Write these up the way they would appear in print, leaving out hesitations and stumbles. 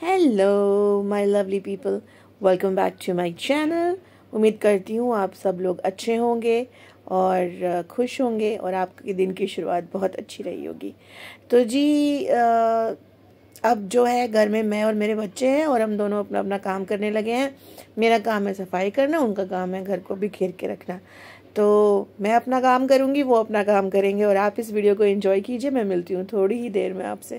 Hello my lovely people, welcome back to my channel. उम्मीद करती हूँ आप सब लोग अच्छे होंगे और खुश होंगे और आपके दिन की शुरुआत बहुत अच्छी रही होगी। तो जी अब जो है घर में मैं और मेरे बच्चे हैं और हम दोनों अपना अपना काम करने लगे हैं। मेरा काम है सफाई करना, उनका काम है घर को बिखेर के रखना। तो मैं अपना काम करूँगी, वो अपना काम करेंगे और आप इस वीडियो को एंजॉय कीजिए। मैं मिलती हूँ थोड़ी ही देर में आपसे।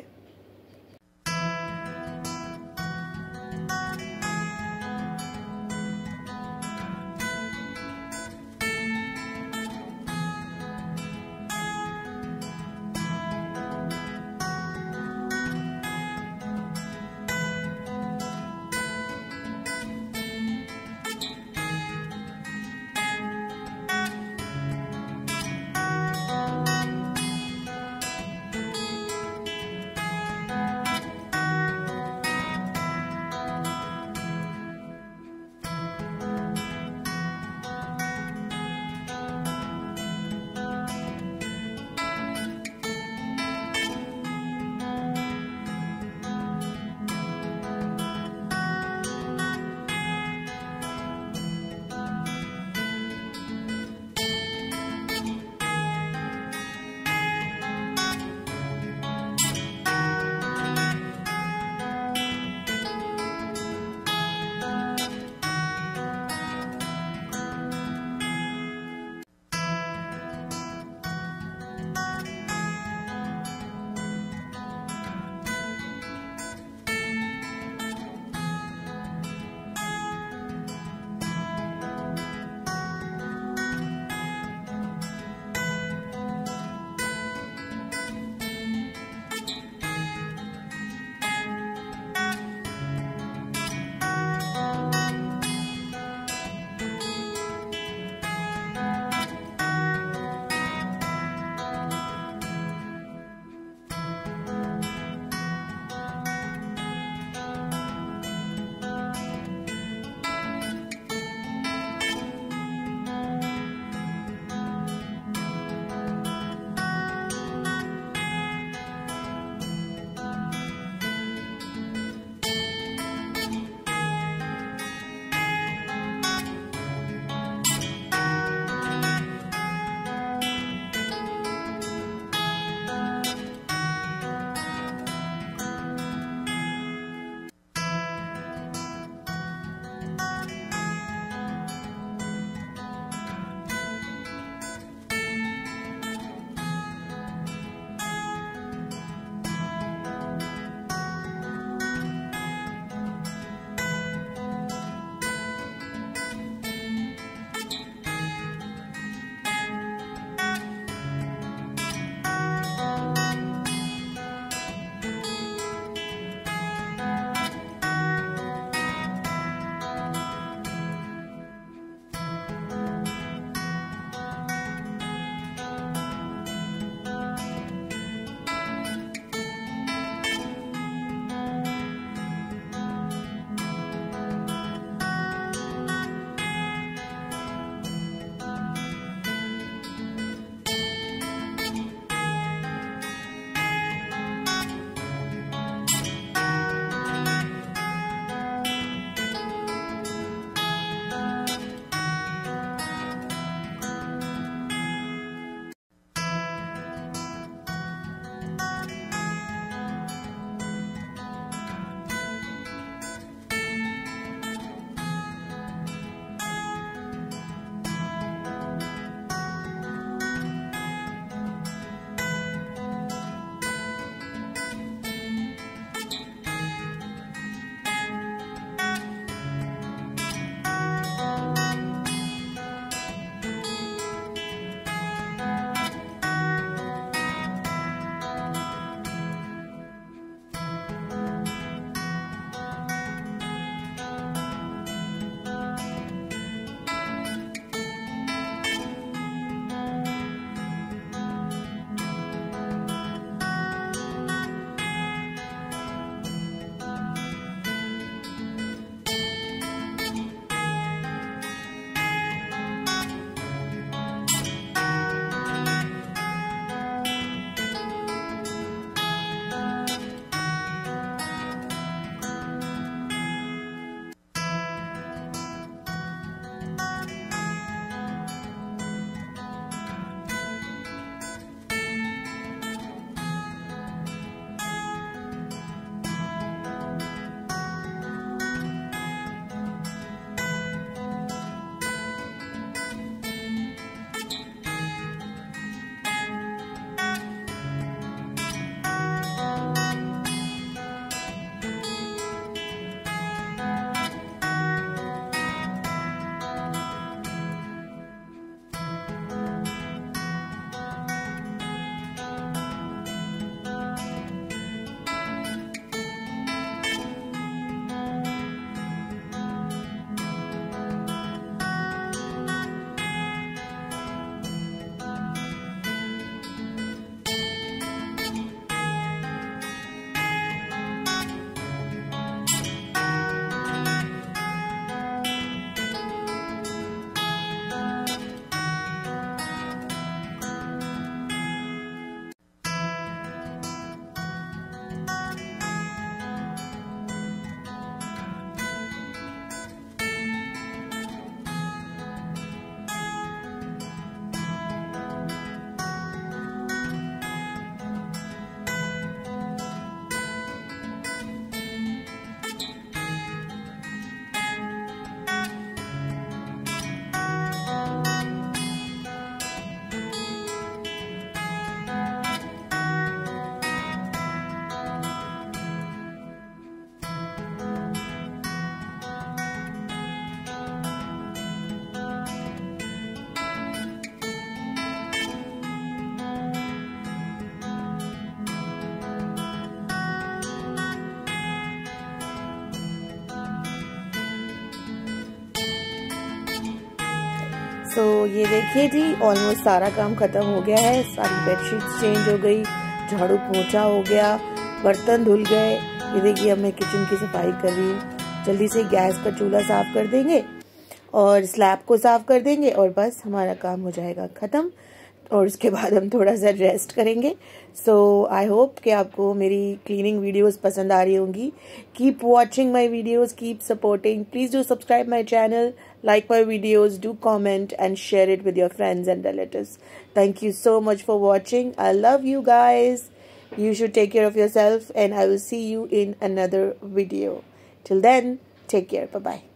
ये देखिए जी, ऑलमोस्ट सारा काम ख़त्म हो गया है। सारी बेडशीट्स चेंज हो गई, झाड़ू पोंछा हो गया, बर्तन धुल गए। ये देखिए अब मैं किचन की सफाई कर रही हूँ। जल्दी से गैस का चूल्हा साफ़ कर देंगे और स्लैब को साफ़ कर देंगे और बस हमारा काम हो जाएगा ख़त्म। और उसके बाद हम थोड़ा सा रेस्ट करेंगे। सो आई होप कि आपको मेरी क्लीनिंग वीडियोस पसंद आ रही होंगी। Keep watching my videos, keep supporting, please do subscribe my channel, like my videos, do comment and share it with your friends and relatives. Thank you so much for watching. I love you guys. You should take care of yourself and I will see you in another video. Till then, take care. Bye bye.